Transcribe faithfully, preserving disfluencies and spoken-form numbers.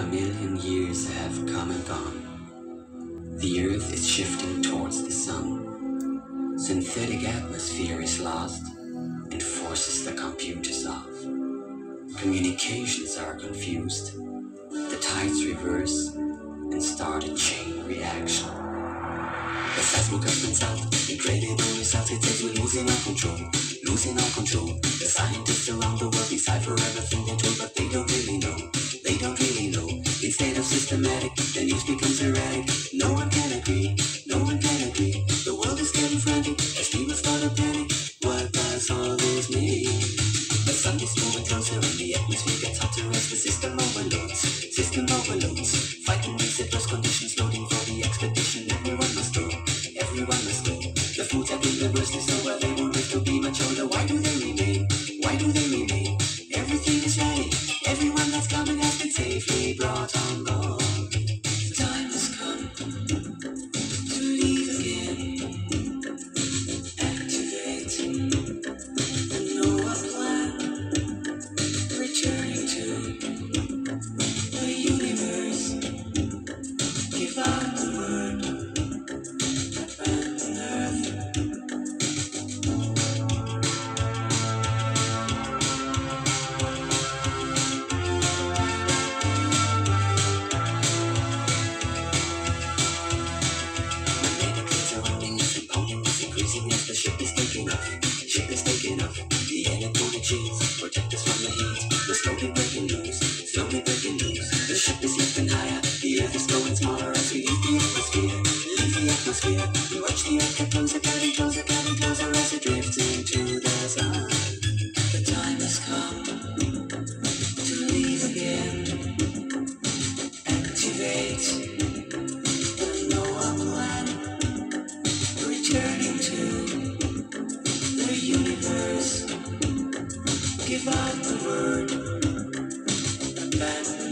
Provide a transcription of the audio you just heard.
million years have come and gone. The Earth is shifting towards the Sun. Synthetic atmosphere is lost and forces the computers off. Communications are confused. The tides reverse and start a chain reaction. The seismograph out incredible results. It says we're losing our control, losing our control. The scientists around the world decipher everything they're told, but they don't really know. They don't really know. Instead of systematic, the news becomes erratic. No one can agree. No one can agree. The world is getting frantic as people start to panic. What does all this mean? The sun is moving closer and the atmosphere gets hotter as the system overloads. System overloads. Fighting makes it worse conditions. Loading for the expedition. Everyone must go. Everyone must go. The foods have been the worst is over. They won't live to be much older. Why do they remain? Why do they remain? Everything is ready. Everyone that's coming has been safely brought on board. The time has come to leave again. Activate the Noah plan. Returning to the universe. Give out the word. Abandon Earth. As the ship is taking off, ship is taking off. The electronic shields protect us from the heat. We're slowly breaking loose, slowly breaking loose. The ship is lifting higher, the earth is growing smaller as we leave the atmosphere, leave the atmosphere. We watch the earth get closer, getting closer, getting closer as it drifts into the sun. The time has come to leave again. Activate the Noah plan. Returning to the universe. Give out the word. Abandon